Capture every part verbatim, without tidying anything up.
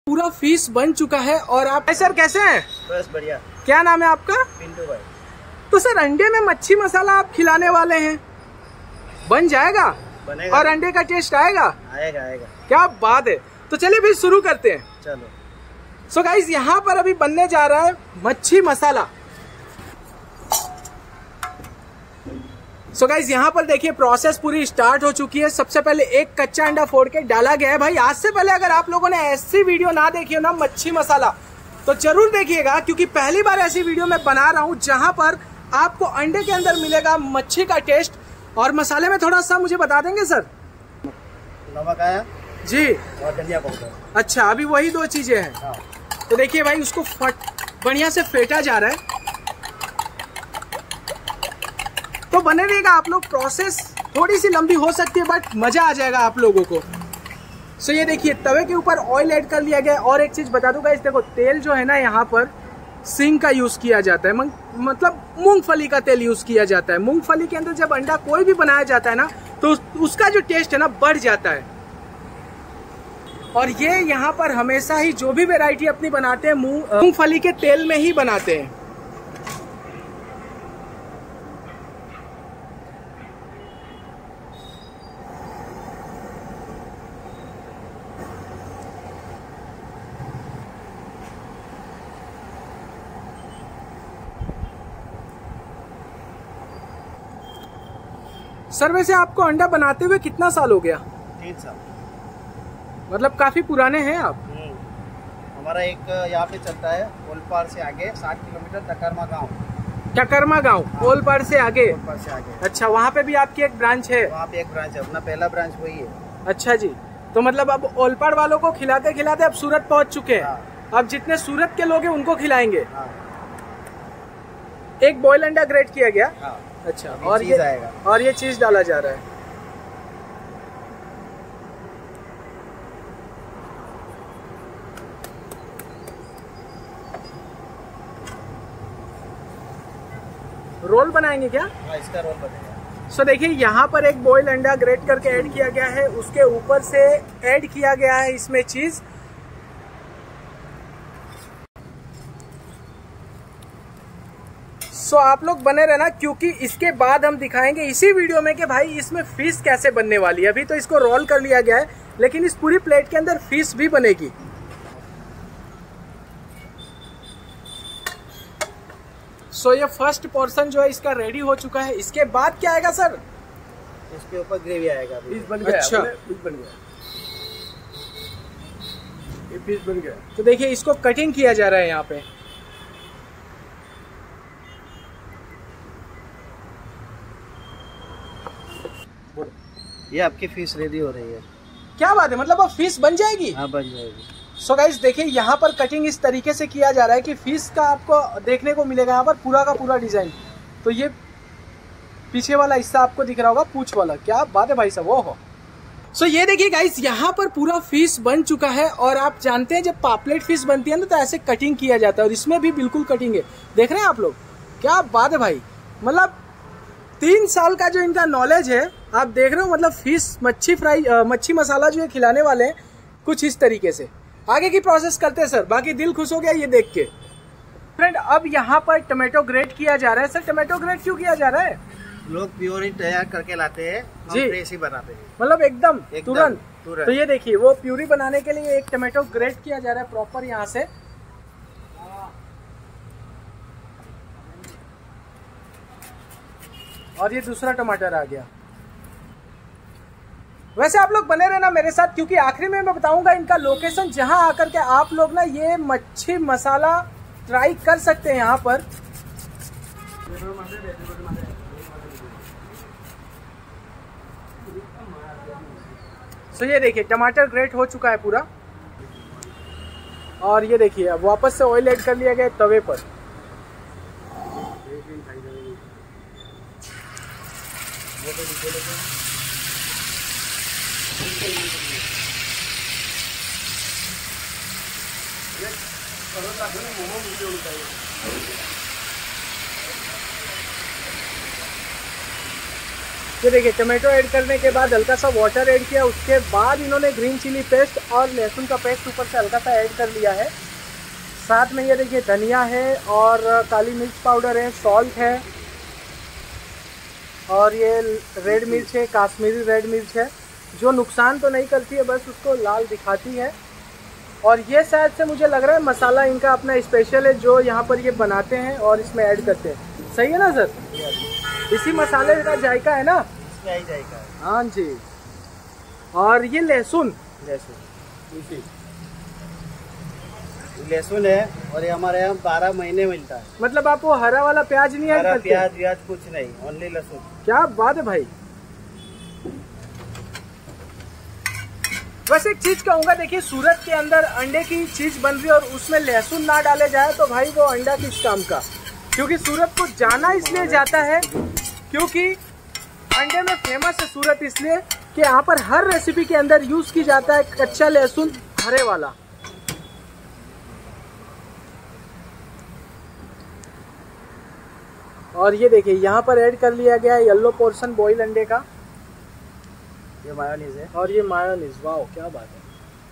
पूरा फीस बन चुका है और आप सर कैसे हैं? बस बढ़िया। क्या नाम है आपका? पिंटू भाई। तो सर अंडे में मच्छी मसाला आप खिलाने वाले हैं, बन जाएगा? बनेगा। और अंडे का टेस्ट आएगा? आएगा आएगा। क्या बात है। तो चलिए फिर शुरू करते हैं। चलो। सो गाइस यहाँ पर अभी बनने जा रहा है मच्छी मसाला। सो गाइस यहाँ पर देखिए प्रोसेस पूरी स्टार्ट हो चुकी है। सबसे पहले एक कच्चा अंडा फोड़ के डाला गया है। भाई आज से पहले अगर आप लोगों ने ऐसी वीडियो ना देखी हो ना मच्छी मसाला, तो जरूर देखिएगा, क्योंकि पहली बार ऐसी वीडियो मैं बना रहा हूँ जहां पर आपको अंडे के अंदर मिलेगा मच्छी का टेस्ट। और मसाले में थोड़ा सा मुझे बता देंगे सर? नमक आया जी और धनिया पाउडर। अच्छा, अभी वही दो चीजें हैं। हाँ। तो देखिए भाई उसको फट बढ़िया से फेंटा जा रहा है। तो बने रहेगा आप लोग, प्रोसेस थोड़ी सी लंबी हो सकती है बट मजा आ जाएगा आप लोगों को। सो ये देखिए तवे के ऊपर ऑयल ऐड कर लिया गया है। और एक चीज बता दूंगा, इस देखो तेल जो है ना यहाँ पर सिंग का यूज किया जाता है, मतलब मूंगफली का तेल यूज किया जाता है। मूंगफली के अंदर जब अंडा कोई भी बनाया जाता है ना तो उसका जो टेस्ट है ना बढ़ जाता है। और ये यहाँ पर हमेशा ही जो भी वैरायटी अपनी बनाते हैं मूंगफली के तेल में ही बनाते हैं। सर वैसे आपको अंडा बनाते हुए कितना साल हो गया? तीन साल। मतलब काफी पुराने हैं आप। हमारा एक यहाँ पे चलता है ओलपाड़ से आगे साठ किलोमीटर टकरमा गांव। टकरमा गांव हाँ। ओलपाड़ से आगे। ओलपाड़ से आगे। अच्छा, वहाँ पे भी आपकी एक ब्रांच है? वहाँ पे एक ब्रांच है, अपना पहला ब्रांच वही है। अच्छा जी। तो मतलब अब ओलपाड़ वालों को खिलाते खिलाते अब सूरत पहुँच चुके हैं। हाँ। अब जितने सूरत के लोग हैं उनको खिलाएंगे। हाँ। एक बॉयल अंडा ग्रेट किया गया। हाँ। अच्छा, और ये आएगा और ये चीज डाला जा रहा है। रोल बनाएंगे क्या? हाँ, इसका रोल बनेगा। सो देखिए यहाँ पर एक बॉयल अंडा ग्रेट करके ऐड किया गया है, उसके ऊपर से ऐड किया गया है इसमें चीज। सो so, आप लोग बने रहना, क्योंकि इसके बाद हम दिखाएंगे इसी वीडियो में कि भाई इसमें फिश कैसे बनने वाली है। अभी तो इसको रोल कर लिया गया है, लेकिन इस पूरी प्लेट के अंदर फिश भी बनेगी। सो so, ये फर्स्ट पोर्शन जो है इसका रेडी हो चुका है। इसके बाद क्या आएगा सर? इसके ऊपर ग्रेवी आएगा। फिश बन गया। अच्छा, फिश बन गया। ये फिश बन गया। तो देखिए इसको कटिंग किया जा रहा है यहाँ पे। ये आपकी फिश रेडी हो रही है। क्या बात है, मतलब अब फिश बन जाएगी? हाँ, बन जाएगी। सो गाइस देखिए यहाँ पर कटिंग इस तरीके से किया जा रहा है कि फिश का आपको देखने को मिलेगा यहाँ पर पूरा का पूरा डिजाइन। तो ये पीछे वाला हिस्सा आपको दिख रहा होगा, पूंछ वाला। क्या बात है भाई साहब, वो हो। सो ये देखिए गाइस यहाँ पर पूरा फिश बन चुका है। और आप जानते हैं जब पापलेट फिश बनती है ना तो ऐसे कटिंग किया जाता है, और इसमें भी बिल्कुल कटिंग है। देख रहे हैं आप लोग, क्या बात है भाई। मतलब तीन साल का जो इनका नॉलेज है आप देख रहे हो। मतलब फिश मच्छी फ्राई मच्छी मसाला जो है खिलाने वाले हैं कुछ इस तरीके से। आगे की प्रोसेस करते हैं सर, बाकी दिल खुश हो गया ये देख के। फ्रेंड अब यहाँ पर टमाटो ग्रेट किया जा रहा है। सर टमाटो ग्रेट क्यों किया जा रहा है? लोग प्योर ही तैयार करके लाते हैं, हम जी, फ्रेश ही बनाते हैं। मतलब एकदम तुरंत तुरंत। तो ये देखिए वो प्यूरी बनाने के लिए एक टमाटो ग्रेट किया जा रहा है प्रॉपर यहाँ से। और ये दूसरा टमाटर आ गया। वैसे आप लोग बने रहना मेरे साथ, क्योंकि आखिरी में मैं बताऊंगा इनका लोकेशन, जहां आकर के आप लोग ना ये मच्छी मसाला ट्राई कर सकते हैं यहाँ पर। तो ये देखिए टमाटर ग्रेट हो चुका है पूरा। और ये देखिए अब वापस से ऑयल ऐड कर लिया गया तवे पर। ये देखिए टमाटो ऐड करने के बाद हल्का सा वाटर ऐड किया, उसके बाद इन्होंने ग्रीन चिली पेस्ट और लहसुन का पेस्ट ऊपर से हल्का सा ऐड कर लिया है। साथ में ये देखिए धनिया है और काली मिर्च पाउडर है, सॉल्ट है और ये रेड मिर्च है, काश्मीरी रेड मिर्च है, जो नुकसान तो नहीं करती है, बस उसको लाल दिखाती है। और ये शायद से मुझे लग रहा है मसाला इनका अपना स्पेशल है, जो यहाँ पर ये बनाते हैं और इसमें ऐड करते हैं। सही है ना सर? इसी मसाले का जायका है ना? इसका ही जायका है। हाँ जी। और ये लहसुन लहसुन इसी लहसुन है और ये हमारे यहाँ बारह महीने मिलता है। मतलब आप वो हरा वाला प्याज नहीं ऐड करते? प्याज व्याज कुछ नहीं, ओनली लहसुन। क्या बात है भाई। बस एक चीज कहूंगा, देखिए सूरत के अंदर अंडे की चीज बन रही है और उसमें लहसुन ना डाले जाए तो भाई वो अंडा किस काम का। क्योंकि सूरत को जाना इसलिए जाता है क्योंकि अंडे में फेमस है सूरत, इसलिए कि यहाँ पर हर रेसिपी के अंदर यूज की जाता है कच्चा लहसुन हरे वाला। और ये देखिए यहाँ पर ऐड कर लिया गया है येलो पोर्शन बॉयल अंडे का। ये मायोनीज है और ये मायोनीज, वाओ क्या बात है।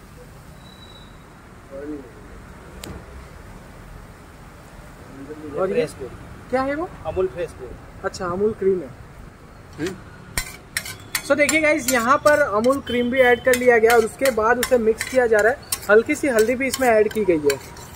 और ये क्या है वो? Amul fresh cream. अच्छा अमूल क्रीम है। सो देखिए गाइस, यहाँ पर अमूल क्रीम भी ऐड कर लिया गया और उसके बाद उसे मिक्स किया जा रहा है। हल्की सी हल्दी भी इसमें ऐड की गई है।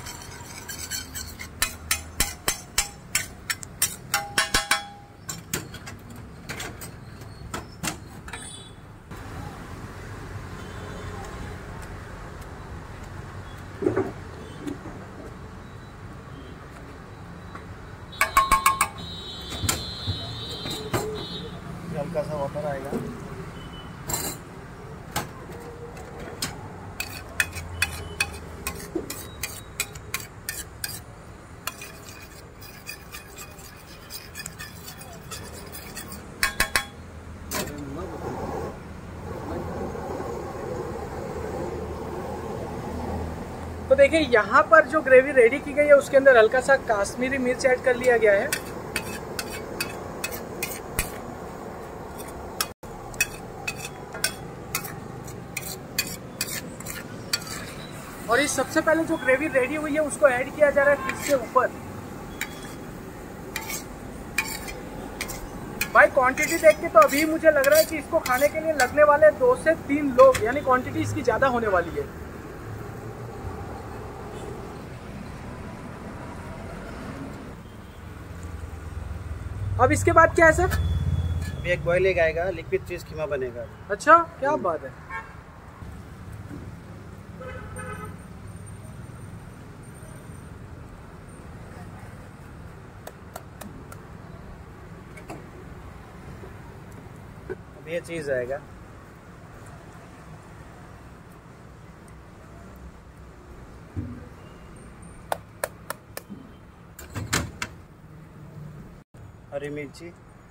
हल्का सा वाटर आएगा। तो देखिए यहाँ पर जो ग्रेवी रेडी की गई है उसके अंदर हल्का सा काश्मीरी मिर्च ऐड कर लिया गया है। और इस सबसे पहले जो ग्रेवी रेडी हुई है उसको ऐड किया जा रहा है फिश के ऊपर। भाई क्वांटिटी देख के तो अभी मुझे लग रहा है कि इसको खाने के लिए लगने वाले दो से तीन लोग, यानी क्वांटिटी इसकी ज्यादा होने वाली है। अब इसके बाद क्या है सर? अभी एक बॉयल एग आएगा, लिक्विड चीज कीमा बनेगा। अच्छा क्या बात है। अब ये चीज आएगा। हरी मिर्ची,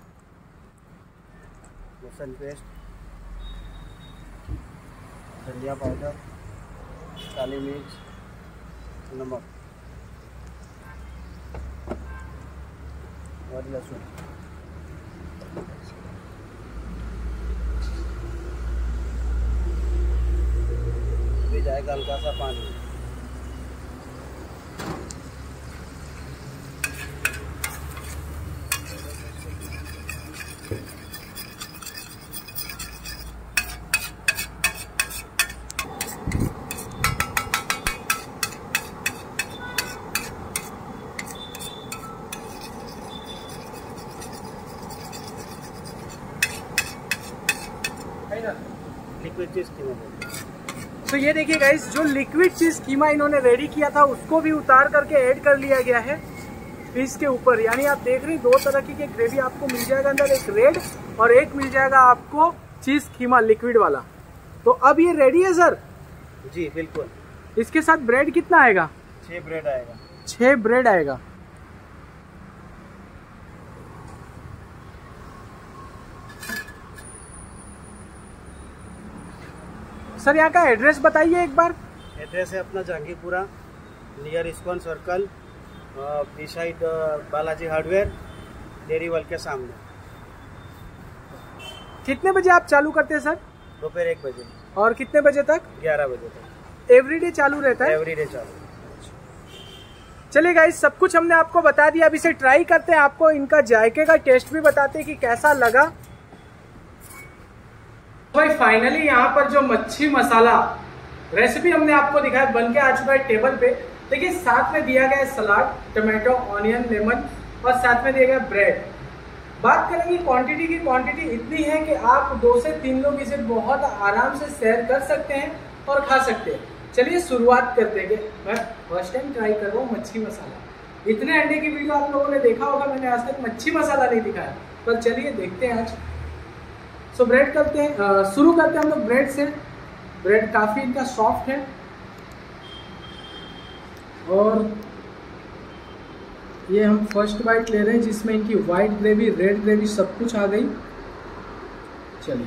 लहसुन पेस्ट, धनिया पाउडर, काली मिर्च, नमक और लहसुन। अभी जाएगा हल्का सा पानी। लिक्विड चीज कीमा। तो ये देखिए गाइस, जो लिक्विड चीज कीमा इन्होंने रेडी किया था उसको भी उतार करके ऐड कर लिया गया है फिश के ऊपर। यानी आप देख रहे हैं दो तरह की ग्रेवी आपको मिल जाएगा अंदर, एक रेड और एक मिल जाएगा आपको चीज कीमा लिक्विड वाला। तो अब ये रेडी है सर? जी बिल्कुल। इसके साथ ब्रेड कितना आएगा? छह ब्रेड आएगा। छह ब्रेड आएगा। सर यहाँ का एड्रेस बताइए एक बार। एड्रेस है अपना Jahangirpura, near ISKCON circle, beside Balaji hardware, dairy world के सामने। कितने बजे आप चालू करते हैं सर? दोपहर एक बजे। और कितने बजे तक? ग्यारह बजे तक। एवरीडे चालू रहता है? एवरीडे चालू। चलिए गाइस, सब कुछ हमने आपको बता दिया। अब इसे ट्राई करते हैं, आपको इनका जायके का टेस्ट भी बताते हैं कि कैसा लगा। भाई फाइनली यहाँ पर जो मच्छी मसाला रेसिपी हमने आपको दिखाया बन के आ चुका है टेबल पे। देखिए साथ में दिया गया है सलाद, टमाटो, ऑनियन, लेमन और साथ में दिया गया ब्रेड। बात करेंगे क्वांटिटी की, क्वांटिटी इतनी है कि आप दो से तीन लोग इसे बहुत आराम से शेयर कर सकते हैं और खा सकते हैं। चलिए शुरुआत करते हैं। मैं फर्स्ट टाइम ट्राई कर रहा हूँ मच्छी मसाला। इतने अंडे की वीडियो आप लोगों ने देखा होगा, मैंने आज तक मच्छी मसाला नहीं दिखाया, पर चलिए देखते हैं आज। सो ब्रेड करते हैं, शुरू करते हैं हम लोग ब्रेड से। ब्रेड काफ़ी इनका सॉफ्ट है और ये हम फर्स्ट बाइट ले रहे हैं जिसमें इनकी वाइट ग्रेवी, रेड ग्रेवी सब कुछ आ गई। चलिए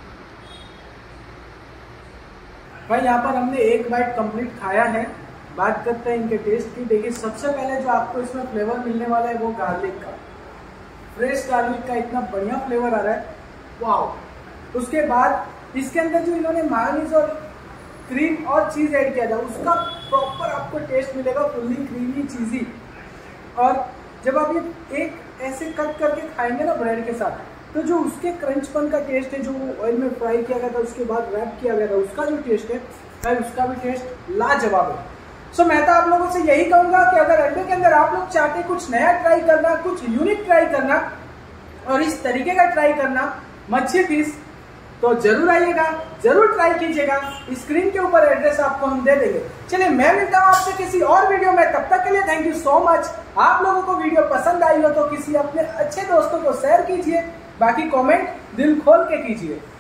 भाई यहाँ पर हमने एक बाइट कंप्लीट खाया है। बात करते हैं इनके टेस्ट की। देखिए सबसे पहले जो आपको इसमें फ्लेवर मिलने वाला है वो गार्लिक का, फ्रेश गार्लिक का इतना बढ़िया फ्लेवर आ रहा है, वाह। उसके बाद इसके अंदर जो इन्होंने मायोनीज और क्रीम और चीज़ ऐड किया था उसका प्रॉपर आपको टेस्ट मिलेगा, फुल्ली क्रीमी चीज़ी। और जब आप ये एक ऐसे कट करके खाएंगे ना ब्रेड के साथ, तो जो उसके क्रंचपन का टेस्ट है, जो ऑयल में फ्राई किया गया था उसके बाद रैप किया गया था, उसका जो टेस्ट है भाई उसका भी टेस्ट लाजवाब है। सो मैं तो आप लोगों से यही कहूँगा कि अगर अंडे के अंदर आप लोग चाहते कुछ नया ट्राई करना, कुछ यूनिक ट्राई करना और इस तरीके का ट्राई करना मच्छी फिश, तो जरूर आइएगा, जरूर ट्राई कीजिएगा। स्क्रीन के ऊपर एड्रेस आपको हम दे देंगे। चलिए मैं मिलता हूँ आपसे किसी और वीडियो में, तब तक के लिए थैंक यू सो मच। आप लोगों को वीडियो पसंद आई हो तो किसी अपने अच्छे दोस्तों को शेयर कीजिए, बाकी कमेंट दिल खोल के कीजिए।